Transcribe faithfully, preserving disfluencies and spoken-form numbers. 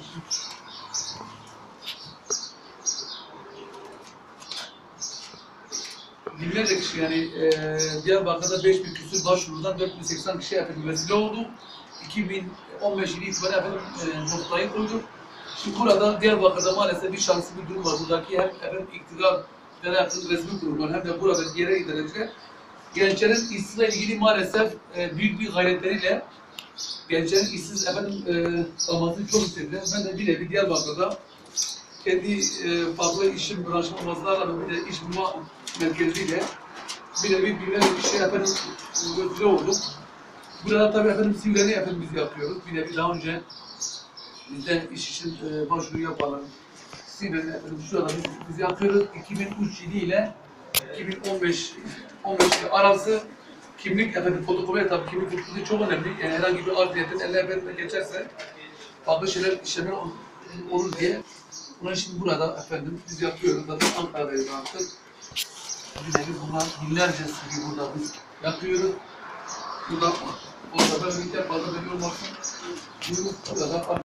Binlerce kişi yani e, Diyarbakır'da beş bin küsur başvurudan dört bin seksen kişi efendim vesile oldu. iki bin on beş yılı itibaren efendim e, noktayı koyduk. Şimdi burada Diyarbakır'da maalesef bir şanslı bir durum var. Buradaki hem efendim iktidar ve yakın resmi kurumlar hem de burada yere gidilecek gençlerin işsizle ilgili maalesef e, büyük bir gayretleriyle gençlerin işsiz efendim e, kalmasını çok istediler. Ben de bir de bir Diyarbakır'da kendi e, farklı işim branşım olmasına rağmen bir de iş bulma merkeziyle bir de bir birbirine bir şey efendim götürü olduk. Burada tabii efendim sivrileri efendim biz yapıyoruz. Bir de bir daha önce bizden iş için e, başvuru yapanlar sivrileri efendim şurada biz, biz yapıyoruz. iki bin üç yılı ile iki bin on beş on beş arası kimlik efendim fotokopi tabii kimlik fotokopi çok önemli. Yani herhangi bir ardiyetin eline efendim geçerse farklı şeyler işlemler olur diye. Bunlar şimdi burada efendim biz yapıyoruz. Zaten Ankara'dayız artık. Bir de bunlar binlerce sivri burada biz yapıyoruz. Burada o kadar birlikte fazla belli olmasın. Burada